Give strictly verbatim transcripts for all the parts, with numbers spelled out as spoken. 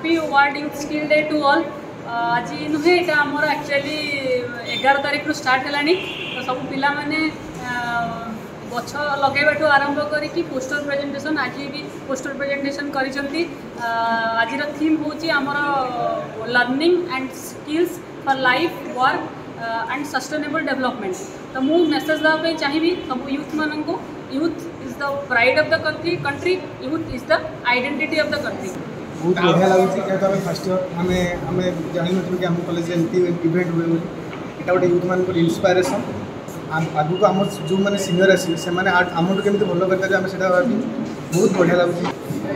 Happy world youth skill day to all. आज नुहे यहाँ आमर एक्चुअली एगार तारीख रु स्टार्ट है तो सब पिला माने गछ लगेबाठू आरंभ करी पोस्टर प्रेजेंटेशन आज भी पोस्टर प्रेजेंटेशन करिसेंती। आज थीम होची आमर learning and skills for life work and sustainable development. तो मु मेसेज देवाई चाहिए सब यूथ मान को youth is the pride of the country country youth is the identity of the country. बहुत बढ़िया लगे क्या फर्स्ट इयर आम आम जान कि आम कॉलेज इवेंट हुए यहाँ गोटे यूथ मान इन्स्पायरेसन आगू को आम जो मैंने सीनियर आसे से आम केमी भल कर बहुत बढ़िया लगे।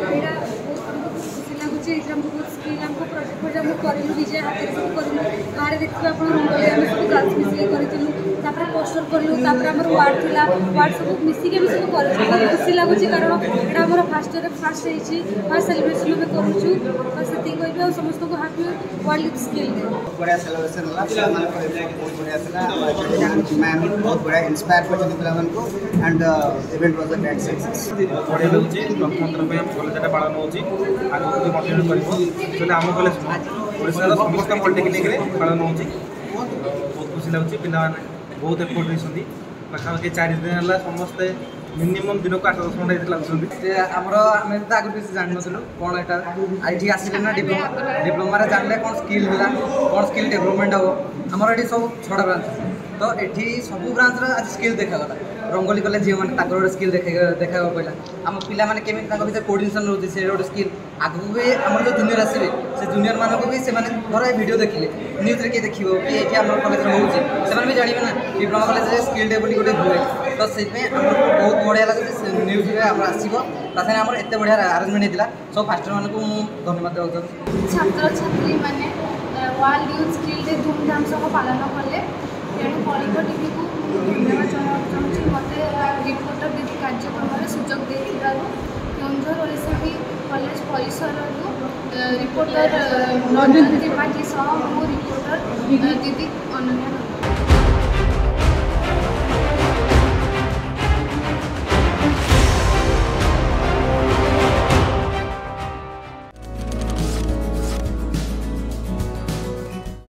बहुत स्किल हमको प्रोजेक्ट प्रोजेक्ट करूँ निजे हाथ से सब करूँ बाहर देखिए आप रंगोली आम सब गर्ल्स मिसिक करूँ पोस्टर कलु आम वार्ड थी वार्ड सब मिसिके भी सब कर खुशी लगुच कारण यहाँ आम फास्ट इयर फास्ट होती फास्ट सेलिब्रेशन में करूँ तो से कह समस्त को happy world youth skill day. बढ़िया सेलिब्रेशन बहुत बढ़िया मैम बहुत बढ़िया इंस्पायर कर and event was a great success. बढ़िया लगे गणतंत्र में कॉलेज पालन होती आगे आम कॉलेज ओडार समस्त पॉलिटेक्निक पालन हो बहुत खुशी लगुच पिला बहुत एफर्ट होती पाखापाखि चार दिन है समस्ते मिनिमम दिन को आठ दस घंटा लगुच आमर आम तो आगे किसी जान नु कौन यहाँ ये आसिले ना डिप्लोमा डिप्लोमा जानले कौन स्किल है कौन स्किल डेभलपमेंट हम आमर ये सब छड़ा ब्रांच तो ये सब ब्रांच आज स्किल देखागला रंगोली कले झील मैंने गोटे स्किल देखा देखा पड़ा आम पिला मैंने केमी भर कोऑर्डिनेशन रोचे से गोटे स्किल आगू भी आम जो जूनियर आसवे से जूनियर मानक भी से धर ये वीडियो देखिले न्यूज रे किए देखो कि ये आम कॉलेज में होचे भी जानवे ना डिप्लोमा कॉलेज स्किल डे गोटे हुए तो से बहुत बढ़िया लगे न्यूज रे आसो तासे आम एत बढ़िया आरेंजमेंट होता सब फास्टर मान को धन्यवाद देवा छात्र छात्री मैंने वर्ल्ड यूथ स्किल डे धूमधाम सह पालन कले तेणु कलिंग टीवी को धन्यवाद चाहूँगी मत रिपोर्टर दीदी कार्यक्रम सुजोग देथिबार केन्दुझर ओडिशा कॉलेज परिसर रिपोर्टर रंजन त्रिपाठी सह मो रिपोर्टर दीदी अनन्या।